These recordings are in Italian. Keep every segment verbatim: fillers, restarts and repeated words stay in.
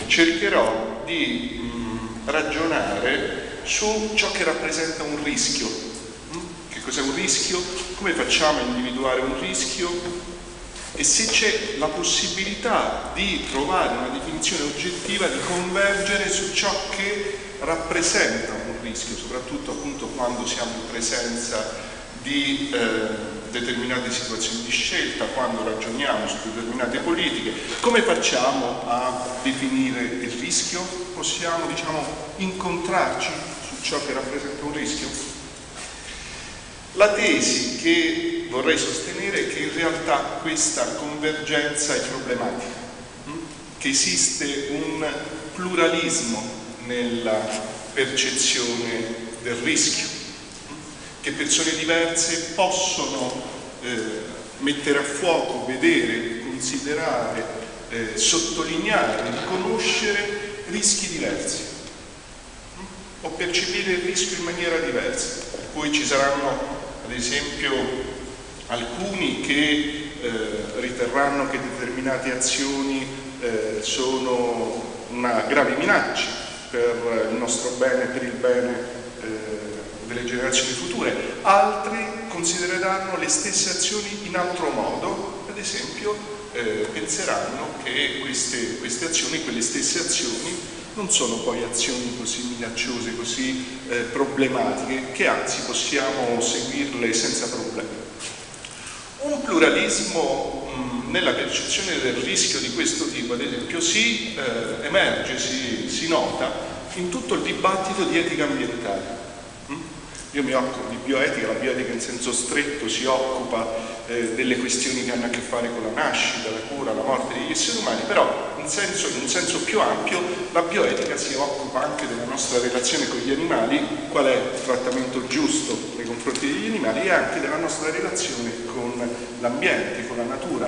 cercherò di mh, ragionare su ciò che rappresenta un rischio. Mh? Che cos'è un rischio? Come facciamo a individuare un rischio? E se c'è la possibilità di trovare una definizione oggettiva, di convergere su ciò che rappresenta un rischio, soprattutto appunto quando siamo in presenza di eh, determinate situazioni di scelta, quando ragioniamo su determinate politiche. Come facciamo a definire il rischio? Possiamo, diciamo, incontrarci su ciò che rappresenta un rischio? La tesi che vorrei sostenere è che in realtà questa convergenza è problematica, che esiste un pluralismo nella percezione del rischio, che persone diverse possono eh, mettere a fuoco, vedere, considerare, eh, sottolineare, riconoscere rischi diversi o percepire il rischio in maniera diversa. Per cui ci saranno ad esempio alcuni che eh, riterranno che determinate azioni eh, sono una grave minaccia per il nostro bene, per il bene eh, delle generazioni future, altri considereranno le stesse azioni in altro modo, ad esempio eh, penseranno che queste, queste azioni, quelle stesse azioni, non sono poi azioni così minacciose, così eh, problematiche, che anzi possiamo seguirle senza problemi. Un pluralismo mh, nella percezione del rischio di questo tipo, ad esempio, si eh, emerge, si, si nota in tutto il dibattito di etica ambientale. Io mi occupo di bioetica, la bioetica in senso stretto si occupa eh, delle questioni che hanno a che fare con la nascita, la cura, la morte degli esseri umani, però in, senso, in un senso più ampio la bioetica si occupa anche della nostra relazione con gli animali, qual è il trattamento giusto nei confronti degli animali, e anche della nostra relazione con l'ambiente, con la natura.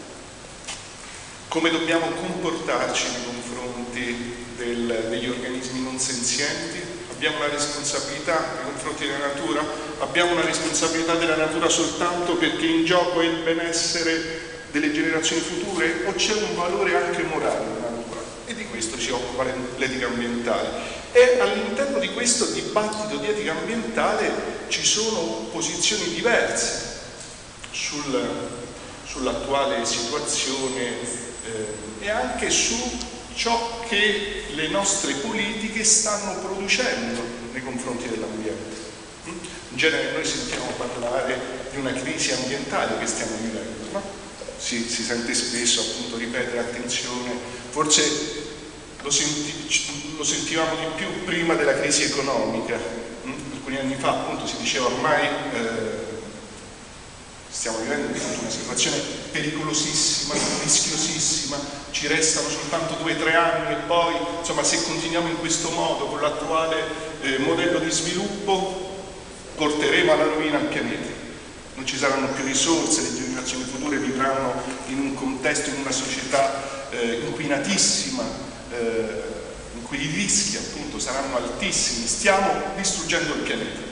Come dobbiamo comportarci nei confronti del, degli organismi non senzienti? Abbiamo una responsabilità nei confronti della natura? Abbiamo una responsabilità della natura soltanto perché in gioco è il benessere delle generazioni future, o c'è un valore anche morale nella natura? E di questo si occupa l'etica ambientale. E all'interno di questo dibattito di etica ambientale ci sono posizioni diverse sul, sull'attuale situazione eh, e anche su ciò che le nostre politiche stanno producendo nei confronti dell'ambiente. In genere noi sentiamo parlare di una crisi ambientale che stiamo vivendo, no? Si, si sente spesso appunto ripetere attenzione, forse lo, senti, lo sentivamo di più prima della crisi economica. Alcuni anni fa appunto si diceva ormai eh, stiamo vivendo una situazione pericolosissima, rischiosissima, ci restano soltanto due o tre anni e poi, insomma, se continuiamo in questo modo con l'attuale eh, modello di sviluppo, porteremo alla rovina il pianeta. Non ci saranno più risorse, le generazioni future vivranno in un contesto, in una società eh, inquinatissima, eh, in cui i rischi appunto saranno altissimi, stiamo distruggendo il pianeta.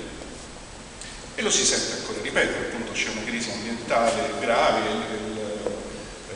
E lo si sente ancora ripetere, appunto c'è una crisi ambientale grave, il, eh,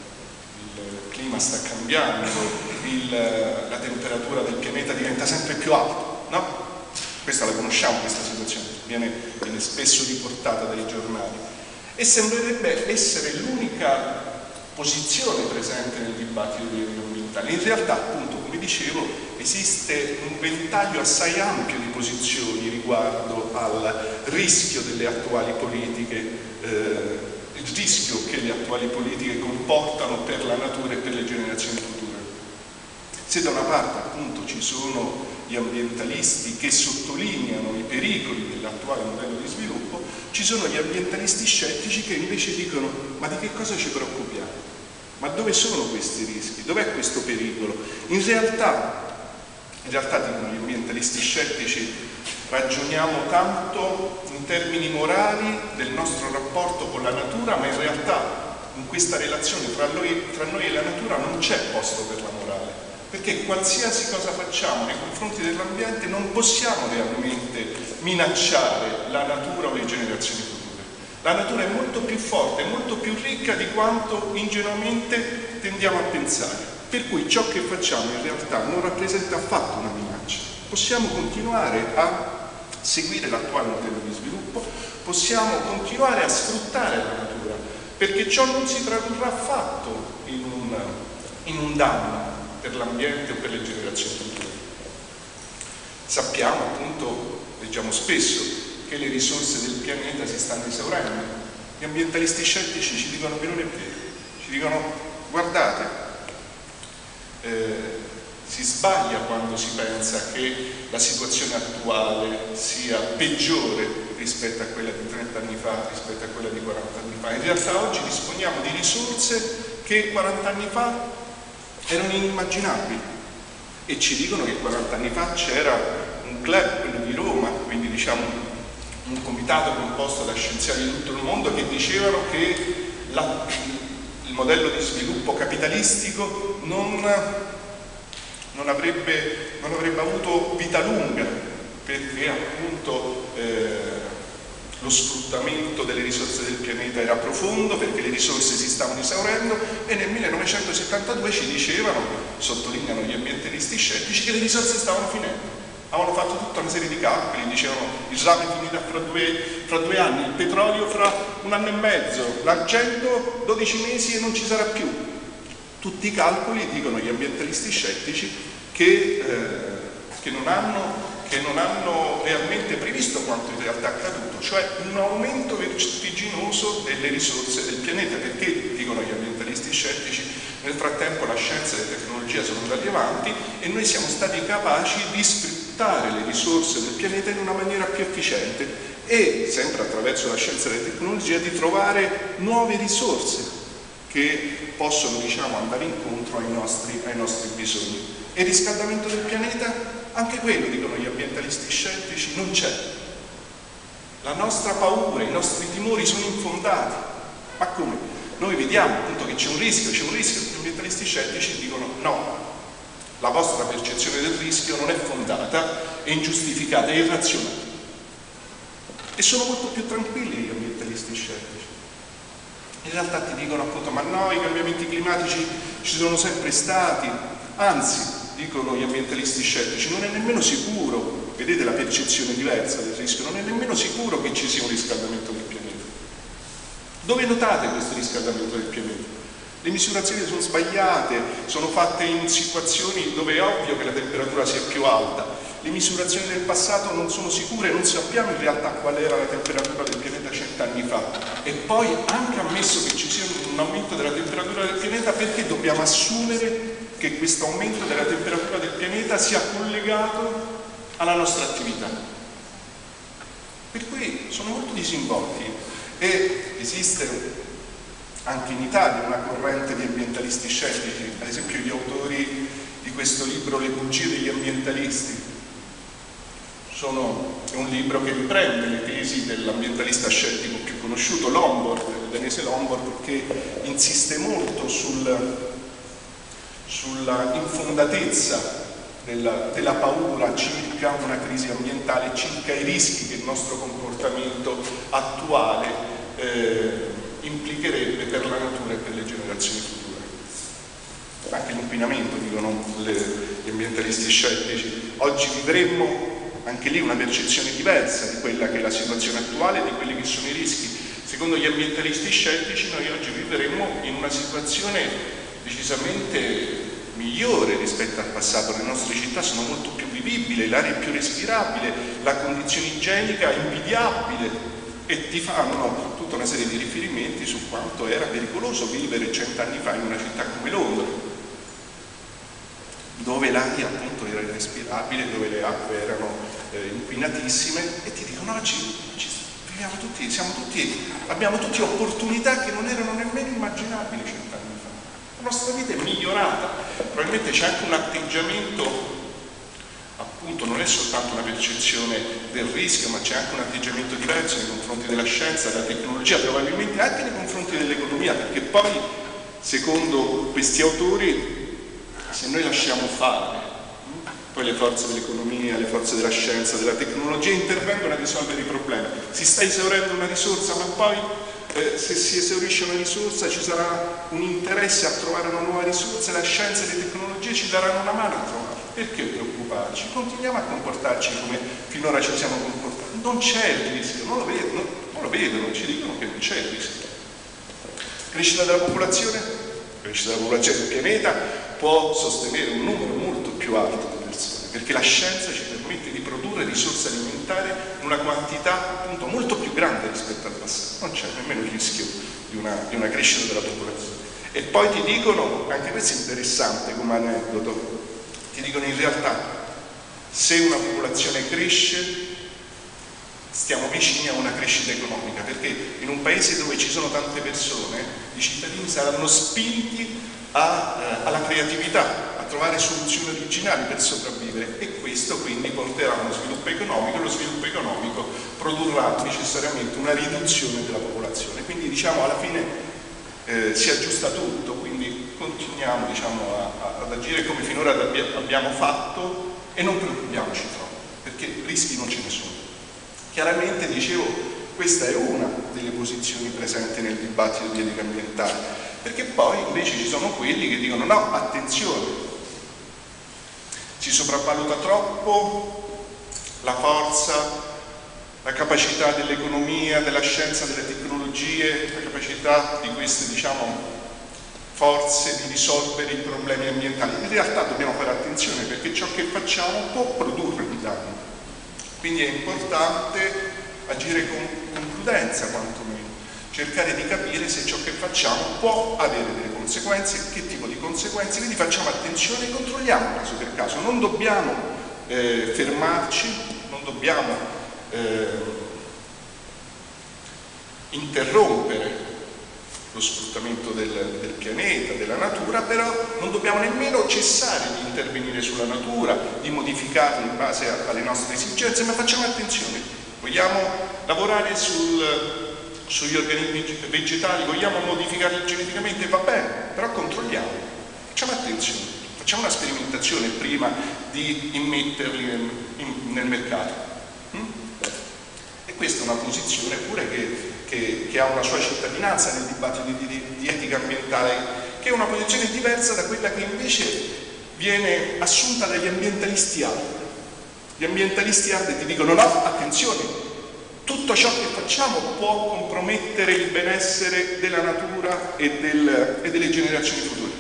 il clima sta cambiando, il, la temperatura del pianeta diventa sempre più alta, no? Questa la conosciamo, questa situazione, viene, viene spesso riportata dai giornali. E sembrerebbe essere l'unica posizione presente nel dibattito di etica ambientale. In realtà, appunto, come dicevo, esiste un ventaglio assai ampio di posizioni riguardo al rischio delle attuali politiche, eh, il rischio che le attuali politiche comportano per la natura e per le generazioni future. Se da una parte appunto ci sono gli ambientalisti che sottolineano i pericoli dell'attuale modello di sviluppo, ci sono gli ambientalisti scettici che invece dicono: ma di che cosa ci preoccupiamo? Ma dove sono questi rischi? Dov'è questo pericolo? In realtà, in realtà dicono gli ambientalisti scettici, ragioniamo tanto in termini morali del nostro rapporto con la natura, ma in realtà in questa relazione tra noi, tra noi e la natura non c'è posto per la morale, perché qualsiasi cosa facciamo nei confronti dell'ambiente non possiamo realmente minacciare la natura o le generazioni future. La natura è molto più forte, molto più ricca di quanto ingenuamente tendiamo a pensare. Per cui ciò che facciamo in realtà non rappresenta affatto una minaccia. Possiamo continuare a seguire l'attuale modello di sviluppo, possiamo continuare a sfruttare la natura, perché ciò non si tradurrà affatto in un, in un danno per l'ambiente o per le generazioni future. Sappiamo appunto, leggiamo spesso, che le risorse del pianeta si stanno esaurendo. Gli ambientalisti scettici ci dicono che non è vero, ci dicono guardate, eh, si sbaglia quando si pensa che la situazione attuale sia peggiore rispetto a quella di trenta anni fa, rispetto a quella di quaranta anni fa. In realtà oggi disponiamo di risorse che quaranta anni fa erano inimmaginabili, e ci dicono che quaranta anni fa c'era un club, quello di Roma, quindi diciamo un comitato composto da scienziati di tutto il mondo, che dicevano che la, il modello di sviluppo capitalistico non, non, avrebbe, non avrebbe avuto vita lunga, perché appunto eh, lo sfruttamento delle risorse del pianeta era profondo, perché le risorse si stavano esaurendo, e nel millenovecentosettantadue ci dicevano, sottolineano gli ambientalisti scettici, che le risorse stavano finendo. Avevano fatto tutta una serie di calcoli, dicevano il rame finirà fra due, fra due anni, il petrolio fra un anno e mezzo, l'argento dodici mesi e non ci sarà più. Tutti i calcoli, dicono gli ambientalisti scettici, che, eh, che, non hanno, che non hanno realmente previsto quanto in realtà è accaduto, cioè un aumento vertiginoso delle risorse del pianeta, perché, dicono gli ambientalisti scettici, nel frattempo la scienza e la tecnologia sono andati avanti e noi siamo stati capaci di sfruttare le risorse del pianeta in una maniera più efficiente e, sempre attraverso la scienza e la tecnologia, di trovare nuove risorse che possono, diciamo, andare incontro ai nostri, ai nostri bisogni. E il riscaldamento del pianeta? Anche quello, dicono gli ambientalisti scettici, non c'è. La nostra paura, i nostri timori sono infondati. Ma come? Noi vediamo appunto che c'è un rischio, c'è un rischio, gli ambientalisti scettici dicono no, la vostra percezione del rischio non è fondata, è ingiustificata, è irrazionale. E sono molto più tranquilli gli ambientalisti scettici. In realtà ti dicono appunto ma no, i cambiamenti climatici ci sono sempre stati, anzi, dicono gli ambientalisti scettici, non è nemmeno sicuro, vedete la percezione diversa del rischio, non è nemmeno sicuro che ci sia un riscaldamento del pianeta. Dove notate questo riscaldamento del pianeta? Le misurazioni sono sbagliate, sono fatte in situazioni dove è ovvio che la temperatura sia più alta. Le misurazioni del passato non sono sicure, non sappiamo in realtà qual era la temperatura del pianeta cent'anni fa. E poi, anche ammesso che ci sia un aumento della temperatura del pianeta, perché dobbiamo assumere che questo aumento della temperatura del pianeta sia collegato alla nostra attività? Per cui sono molto disinvolti. E esiste anche in Italia una corrente di ambientalisti scettici, ad esempio gli autori di questo libro Le bugie degli ambientalisti. Sono, è un libro che riprende le tesi dell'ambientalista scettico più conosciuto, Lombard, il danese Lombard, che insiste molto sul, sulla infondatezza della, della paura circa una crisi ambientale, circa i rischi che il nostro comportamento attuale Eh, implicherebbe per la natura e per le generazioni future. Anche l'inquinamento, dicono le, gli ambientalisti scettici. Oggi vivremmo anche lì una percezione diversa di quella che è la situazione attuale e di quelli che sono i rischi. Secondo gli ambientalisti scettici noi oggi vivremmo in una situazione decisamente migliore rispetto al passato. Le nostre città sono molto più vivibili, l'aria è più respirabile, la condizione igienica è invidiabile, e ti fanno tutta una serie di riferimenti su quanto era pericoloso vivere cent'anni fa in una città come Londra, dove l'aria appunto era irrespirabile, dove le acque erano eh, inquinatissime, e ti dicono oggi ci viviamo tutti, siamo tutti, abbiamo tutte opportunità che non erano nemmeno immaginabili cent'anni fa. La nostra vita è migliorata, probabilmente c'è anche un atteggiamento, appunto non è soltanto una percezione del rischio, ma c'è anche un atteggiamento diverso nei confronti della scienza, della tecnologia, probabilmente anche nei confronti dell'economia, perché poi, secondo questi autori, se noi lasciamo fare, poi le forze dell'economia, le forze della scienza, della tecnologia intervengono a risolvere i problemi. Si sta esaurendo una risorsa, ma poi eh, se si esaurisce una risorsa ci sarà un interesse a trovare una nuova risorsa, la scienza e le tecnologie ci daranno una mano a trovarla. Perché preoccuparci? Continuiamo a comportarci come finora ci siamo comportati. Non c'è il rischio, non lo vedo, non, non lo vedo, non ci dicono che non c'è il rischio. Crescita della popolazione? Crescita della popolazione del pianeta può sostenere un numero molto più alto di persone, perché la scienza ci permette di produrre risorse alimentari in una quantità appunto molto più grande rispetto al passato. Non c'è nemmeno il rischio di una, di una crescita della popolazione. E poi ti dicono, anche questo è interessante come aneddoto, ti dicono in realtà se una popolazione cresce stiamo vicini a una crescita economica, perché in un paese dove ci sono tante persone i cittadini saranno spinti a, eh, alla creatività, a trovare soluzioni originali per sopravvivere, e questo quindi porterà a uno sviluppo economico, e lo sviluppo economico produrrà necessariamente una riduzione della popolazione. Quindi diciamo alla fine eh, si aggiusta tutto, quindi continuiamo diciamo, a, a, ad agire come finora abbiamo fatto e non preoccupiamoci troppo, perché rischi non ce ne sono. Chiaramente, dicevo, questa è una delle posizioni presenti nel dibattito di etica ambientale, perché poi invece ci sono quelli che dicono no, attenzione, si sopravvaluta troppo la forza, la capacità dell'economia, della scienza, delle tecnologie, la capacità di queste, diciamo, forze di risolvere i problemi ambientali. In realtà dobbiamo fare attenzione, perché ciò che facciamo può produrre dei danni. Quindi è importante agire con, con prudenza, quantomeno, cercare di capire se ciò che facciamo può avere delle conseguenze, che tipo di conseguenze, quindi facciamo attenzione e controlliamo caso per caso. Non dobbiamo eh, fermarci, non dobbiamo eh, interrompere lo sfruttamento del, del pianeta, della natura, però non dobbiamo nemmeno cessare di intervenire sulla natura, di modificarla in base a, alle nostre esigenze, ma facciamo attenzione. Vogliamo lavorare sul, sugli organismi vegetali, vogliamo modificarli geneticamente, va bene, però controlliamo, facciamo attenzione, facciamo una sperimentazione prima di immetterli nel, in, nel mercato. Mm? E questa è una posizione pure che Che, che ha una sua cittadinanza nel dibattito di, di, di etica ambientale, che è una posizione diversa da quella che invece viene assunta dagli ambientalisti hard. Gli ambientalisti hard ti dicono no, attenzione, tutto ciò che facciamo può compromettere il benessere della natura e, del, e delle generazioni future.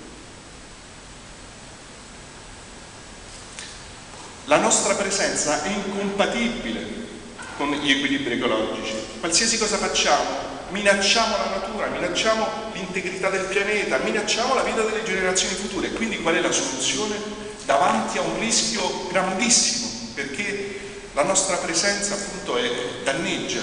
La nostra presenza è incompatibile con gli equilibri ecologici. Qualsiasi cosa facciamo, minacciamo la natura, minacciamo l'integrità del pianeta, minacciamo la vita delle generazioni future. Quindi qual è la soluzione? Davanti a un rischio grandissimo, perché la nostra presenza appunto è danneggia.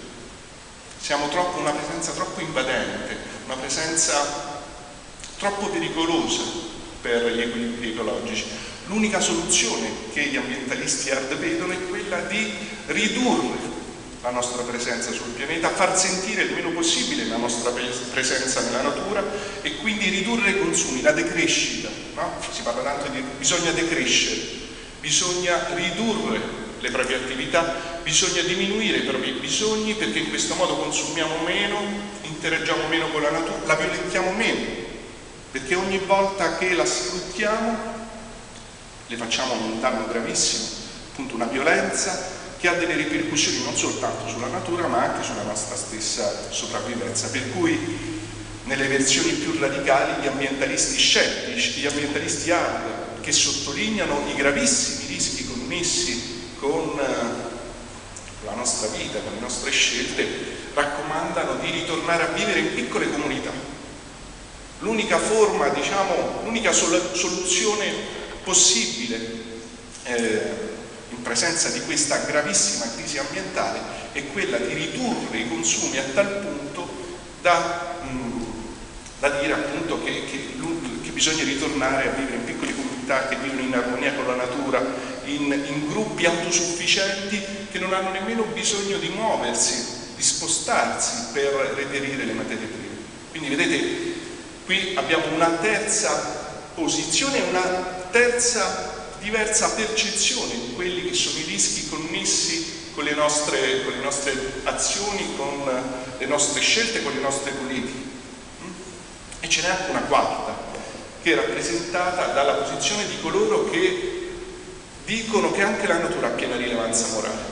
Siamo troppo, una presenza troppo invadente, una presenza troppo pericolosa per gli equilibri ecologici. L'unica soluzione che gli ambientalisti hard vedono è quella di ridurre la nostra presenza sul pianeta, far sentire il meno possibile la nostra presenza nella natura e quindi ridurre i consumi, la decrescita, no? Si parla tanto di bisogna decrescere, bisogna ridurre le proprie attività, bisogna diminuire i propri bisogni, perché in questo modo consumiamo meno, interagiamo meno con la natura, la violentiamo meno, perché ogni volta che la sfruttiamo le facciamo un danno gravissimo, appunto una violenza che ha delle ripercussioni non soltanto sulla natura ma anche sulla nostra stessa sopravvivenza, per cui nelle versioni più radicali gli ambientalisti scettici, gli ambientalisti hard, che sottolineano i gravissimi rischi connessi con la nostra vita, con le nostre scelte, raccomandano di ritornare a vivere in piccole comunità. L'unica forma, diciamo, l'unica sol- soluzione possibile eh, in presenza di questa gravissima crisi ambientale è quella di ridurre i consumi a tal punto da, mh, da dire appunto che, che, che bisogna ritornare a vivere in piccole comunità che vivono in armonia con la natura, in, in gruppi autosufficienti che non hanno nemmeno bisogno di muoversi, di spostarsi per reperire le materie prime. Quindi vedete, qui abbiamo una terza posizione, una terza diversa percezione di quelli che sono i rischi connessi con le nostre, con le nostre azioni, con le nostre scelte, con le nostre politiche. E ce n'è anche una quarta, che è rappresentata dalla posizione di coloro che dicono che anche la natura ha piena rilevanza morale.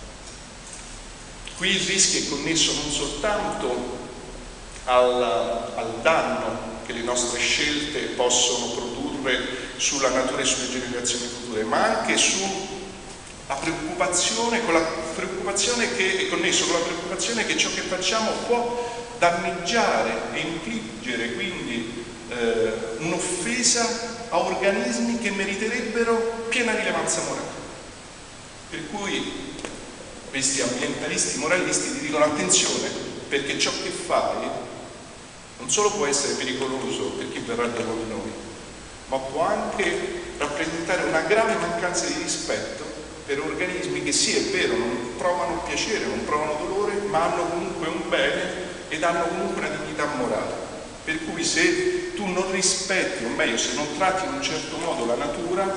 Qui il rischio è connesso non soltanto al, al danno che le nostre scelte possono produrre sulla natura e sulle generazioni future, ma anche sulla preoccupazione, con la preoccupazione che è connesso con la preoccupazione che ciò che facciamo può danneggiare e infliggere quindi eh, un'offesa a organismi che meriterebbero piena rilevanza morale. Per cui questi ambientalisti moralisti ti dicono attenzione, perché ciò che fai non solo può essere pericoloso per chi verrà dopo di noi, ma può anche rappresentare una grave mancanza di rispetto per organismi che sì, è vero, non provano piacere, non provano dolore, ma hanno comunque un bene ed hanno comunque una dignità morale. Per cui se tu non rispetti, o meglio, se non tratti in un certo modo la natura,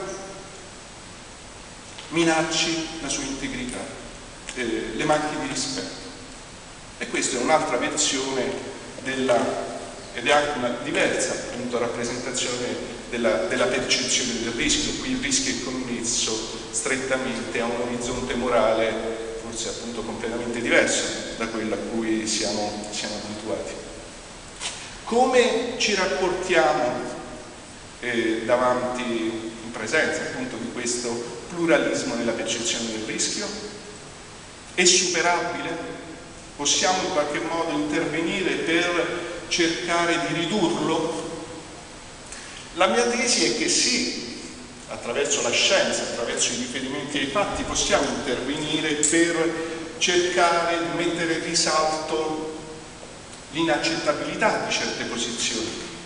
minacci la sua integrità, eh, le manchi di rispetto. E questa è un'altra versione della, ed è anche una diversa appunto rappresentazione della, della percezione del rischio. Qui il rischio è connesso strettamente a un orizzonte morale forse appunto completamente diverso da quello a cui siamo, siamo abituati. Come ci rapportiamo eh, davanti, in presenza appunto di questo pluralismo nella percezione del rischio? È superabile? Possiamo in qualche modo intervenire per cercare di ridurlo? La mia tesi è che sì, attraverso la scienza, attraverso i riferimenti ai fatti, possiamo intervenire per cercare di mettere in risalto l'inaccettabilità di certe posizioni.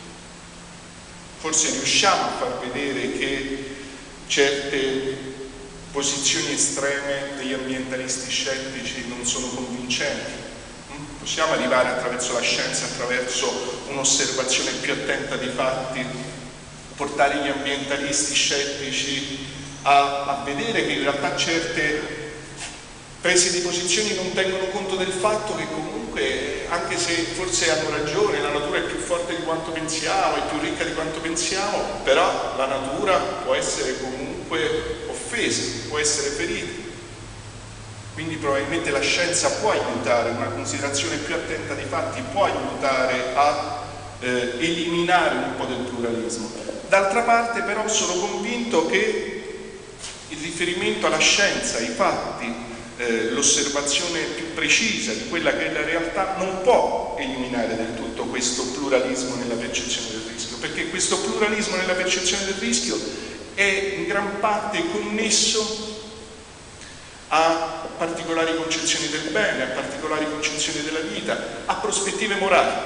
Forse riusciamo a far vedere che certe posizioni estreme degli ambientalisti scettici non sono convincenti. Possiamo arrivare attraverso la scienza, attraverso un'osservazione più attenta dei fatti, portare gli ambientalisti scettici a, a vedere che in realtà certe prese di posizioni non tengono conto del fatto che comunque, anche se forse hanno ragione, la natura è più forte di quanto pensiamo, è più ricca di quanto pensiamo, però la natura può essere comunque offesa, può essere ferita. Quindi probabilmente la scienza può aiutare, una considerazione più attenta dei fatti può aiutare a eh, eliminare un po' del pluralismo. D'altra parte però sono convinto che il riferimento alla scienza, ai fatti, eh, l'osservazione più precisa di quella che è la realtà non può eliminare del tutto questo pluralismo nella percezione del rischio, perché questo pluralismo nella percezione del rischio è in gran parte connesso a particolari concezioni del bene, a particolari concezioni della vita, a prospettive morali.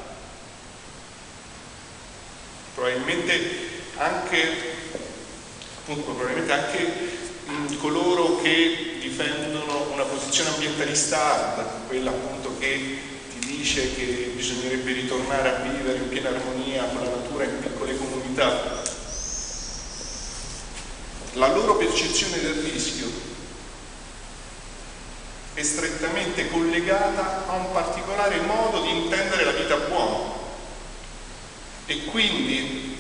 Probabilmente anche, appunto, probabilmente anche mh, coloro che difendono una posizione ambientalista hard, quella appunto che ti dice che bisognerebbe ritornare a vivere in piena armonia con la natura in piccole comunità, la loro percezione del rischio è strettamente collegata a un particolare modo di intendere la vita buona, e quindi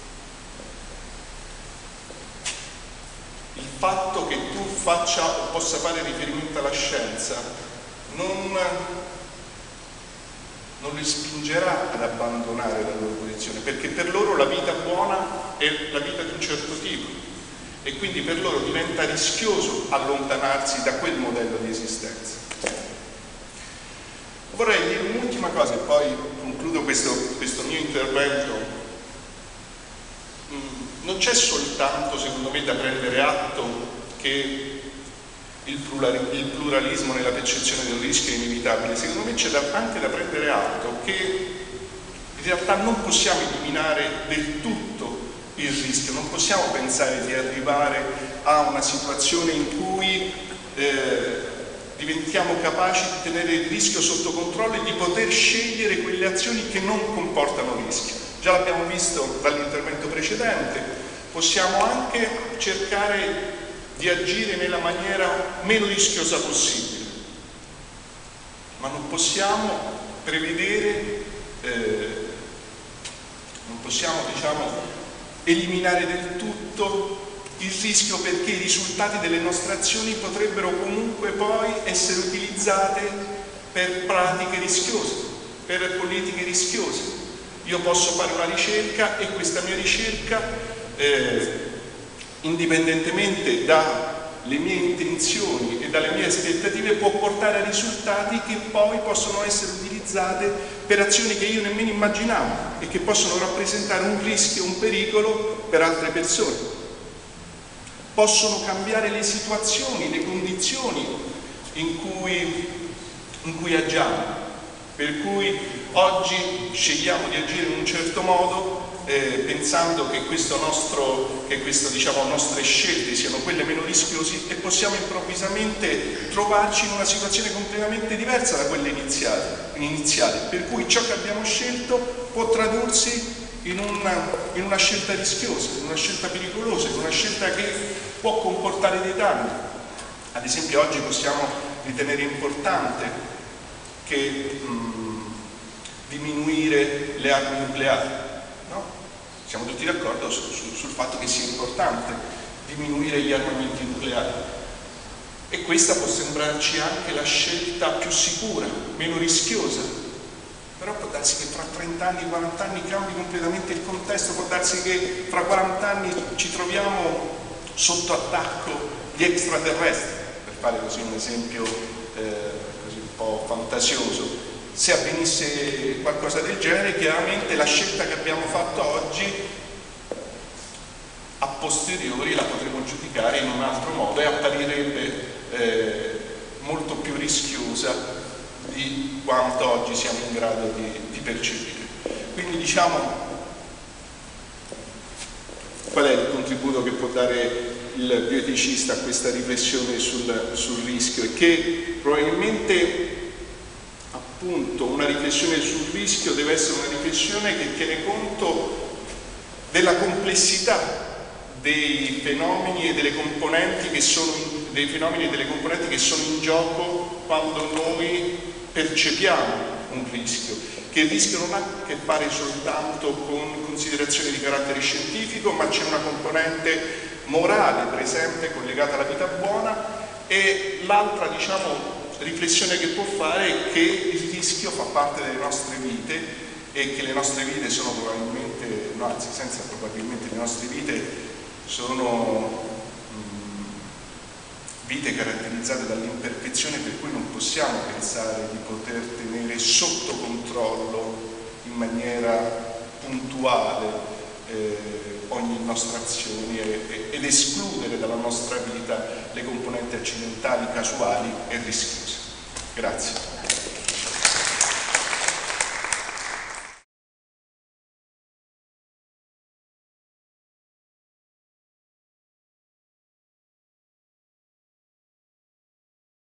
il fatto che tu faccia o possa fare riferimento alla scienza non, non li spingerà ad abbandonare la loro posizione, perché per loro la vita buona è la vita di un certo tipo, e quindi per loro diventa rischioso allontanarsi da quel modello di esistenza. Vorrei dire un'ultima cosa e poi concludo questo, questo mio intervento. Non c'è soltanto, secondo me, da prendere atto che il, il pluralismo nella percezione del rischio è inevitabile, secondo me c'è da, anche da prendere atto che in realtà non possiamo eliminare del tutto il rischio, non possiamo pensare di arrivare a una situazione in cui eh, diventiamo capaci di tenere il rischio sotto controllo e di poter scegliere quelle azioni che non comportano rischio. Già l'abbiamo visto dall'intervento precedente, possiamo anche cercare di agire nella maniera meno rischiosa possibile, ma non possiamo prevedere, eh, non possiamo diciamo, eliminare del tutto il rischio, perché i risultati delle nostre azioni potrebbero comunque poi essere utilizzate per pratiche rischiose, per politiche rischiose. Io posso fare una ricerca e questa mia ricerca, eh, indipendentemente dalle mie intenzioni e dalle mie aspettative, può portare a risultati che poi possono essere utilizzate per azioni che io nemmeno immaginavo e che possono rappresentare un rischio, un pericolo per altre persone. Possono cambiare le situazioni, le condizioni in cui, in cui agiamo, per cui oggi scegliamo di agire in un certo modo eh, pensando che, questo nostro, che questo, diciamo, nostre scelte siano quelle meno rischiose, e possiamo improvvisamente trovarci in una situazione completamente diversa da quella iniziale, iniziale per cui ciò che abbiamo scelto può tradursi In una, in una scelta rischiosa, in una scelta pericolosa, in una scelta che può comportare dei danni. Ad esempio oggi possiamo ritenere importante che, mh, diminuire le armi nucleari, no? Siamo tutti d'accordo su, su, sul fatto che sia importante diminuire gli armamenti nucleari, e questa può sembrarci anche la scelta più sicura, meno rischiosa. Però può darsi che fra trenta anni, quaranta anni cambi completamente il contesto, può darsi che fra quaranta anni ci troviamo sotto attacco di extraterrestri, per fare così un esempio eh, così un po' fantasioso. Se avvenisse qualcosa del genere, chiaramente la scelta che abbiamo fatto oggi a posteriori la potremo giudicare in un altro modo e apparirebbe eh, molto più rischiosa di quanto oggi siamo in grado di, di percepire. Quindi diciamo, qual è il contributo che può dare il bioeticista a questa riflessione sul, sul rischio? È che probabilmente appunto una riflessione sul rischio deve essere una riflessione che tiene conto della complessità dei fenomeni e delle componenti che sono in, dei fenomeni e delle componenti che sono in gioco quando noi percepiamo un rischio, che il rischio non ha a che fare soltanto con considerazioni di carattere scientifico, ma c'è una componente morale presente collegata alla vita buona, e l'altra diciamo riflessione che può fare è che il rischio fa parte delle nostre vite e che le nostre vite sono probabilmente, no, anzi senza probabilmente, le nostre vite sono vite caratterizzate dall'imperfezione, per cui non possiamo pensare di poter tenere sotto controllo in maniera puntuale eh, ogni nostra azione e, ed escludere dalla nostra vita le componenti accidentali, casuali e rischiose. Grazie.